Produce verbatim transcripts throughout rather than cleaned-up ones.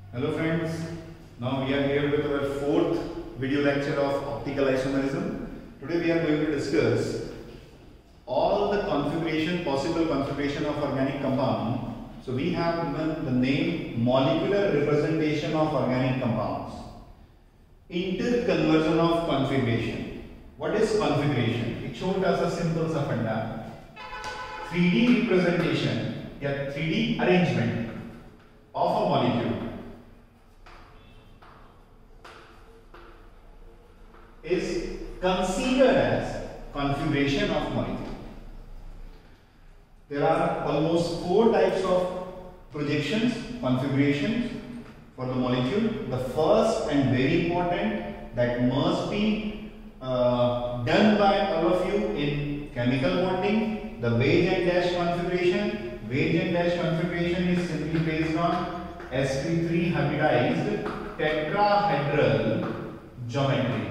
Hello friends, now we are here with our fourth video lecture of optical isomerism. Today we are going to discuss all the configuration, possible configuration of organic compound. So we have given the name molecular representation of organic compounds. Interconversion of configuration. What is configuration? एक छोटा सा simple सा फंडा. three D representation या three D arrangement of a molecule is considered as configuration of molecule. There are almost four types of projections, configurations for the molecule. The first and very important that must be uh, done by all of you in chemical bonding, the wedge and dash configuration. Wedge and dash configuration is simply based on s p three hybridized tetrahedral geometry.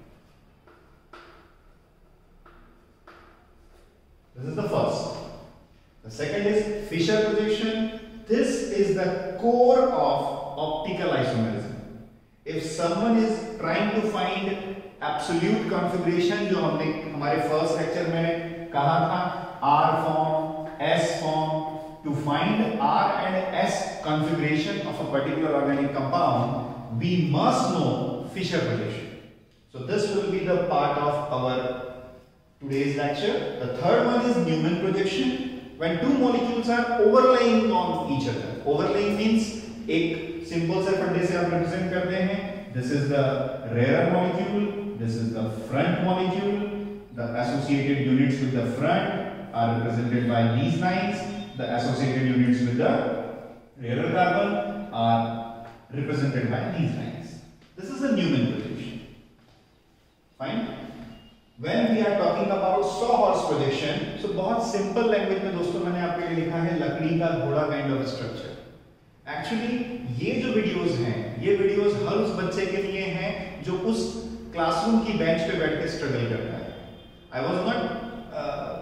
This is the first. The second is Fischer projection. This is the core of optical isomerism. If someone is trying to find absolute configuration, जो हमने हमारे first lecture में कहा था, R form, S form, to find R and S configuration of a particular organic compound, we must know Fischer projection. So this will be the part of our today's lecture. The third one is Newman projection. When two molecules are overlaying on each other. Overlaying means एक simple से फंडे से आप represent करते हैं. This is the rarer molecule. This is the front molecule. The associated units with the front are represented by these lines. The associated units with the rarer carbon are represented by these lines. This is the Newman projection. Fine. When we are talking about sawhorse projection, so बहुत simple language में दोस्तों मैंने आपके लिए लिखा है लकड़ी का घोड़ा kind of structure. Actually ये जो videos हैं, ये videos हर उस बच्चे के लिए हैं जो उस classroom की bench पे बैठ के struggle करता है. I was not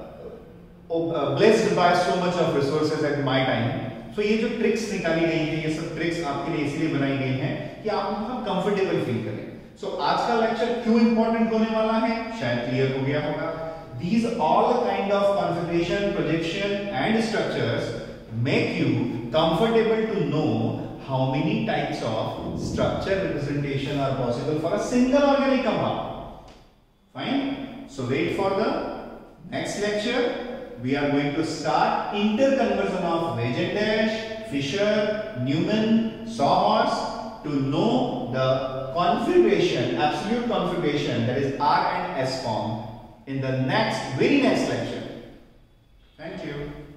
uh, blessed by so much of resources at my time. So ये जो tricks निकाली गई हैं, ये सब tricks आपके लिए इसलिए बनाई गई हैं कि आप मतलब comfortable feel करें. So आज का लेक्चर क्यों इंपॉर्टेंट होने वाला है शायद क्लियर हो गया होगा. These all the kind of configuration, projection and structures make you comfortable to know how many types of structure representation are possible for a single organic compound. Fine. So wait for the next lecture. We are going to start interconversion of wedge and dash, Fischer, Newman, sawhorse to know the configuration, absolute configuration, that is R and S form in the next, very next lecture. Thank you.